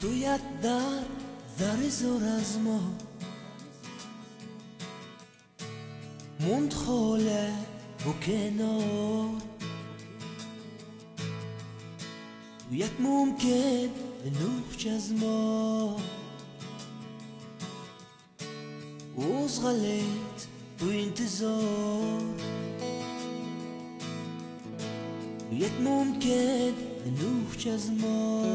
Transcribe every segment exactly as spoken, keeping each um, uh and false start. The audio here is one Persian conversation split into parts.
تویت در ذره زور از ما موند خاله و کنار تویت ممکن نوخ از ما اوز غليت تو انتظار تویت ممکن نوخ از ما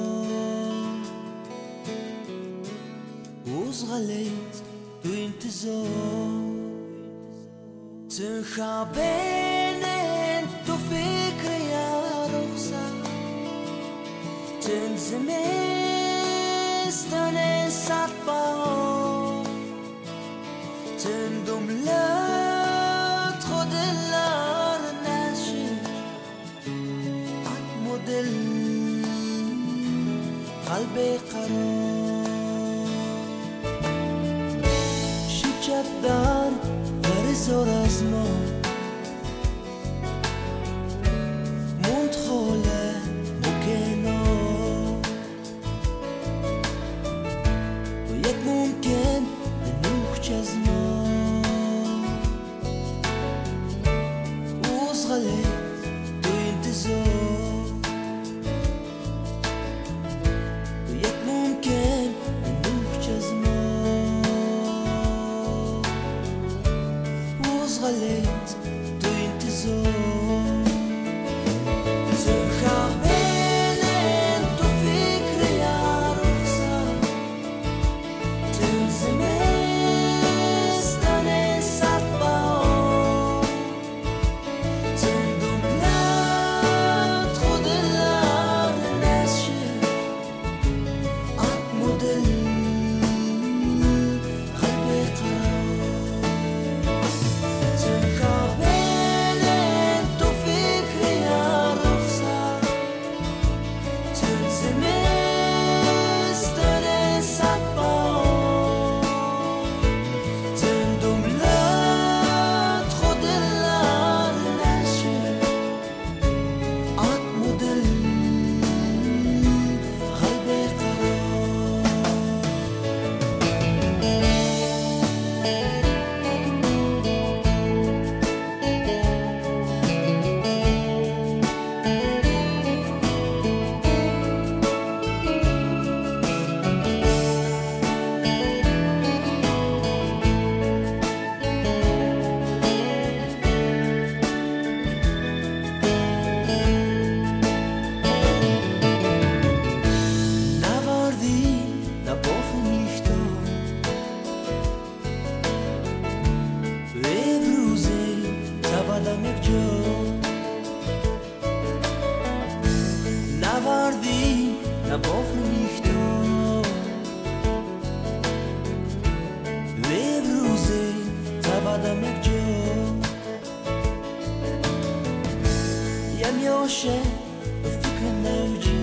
اوز غليت تو انتظار تنخابين تو فكر يا رخصة تنزمستن سطبا تندم لات خود اللار نشر عدم دل قلبي قرار شكت دار زور از ما موند خاله و کنار باید ممکن نوخ از ما اوز غليت تو انتظار باید ممکن نوخ از ما غليت تو انتظار تنخابين تو فكر يا رخصة تنزمستن سطبا تندم لات خود اللار نشر عدم دل قلبي قرار Navardi na bofnu nikto Levruze tabadam jak jo Yam yoshe fikr nevji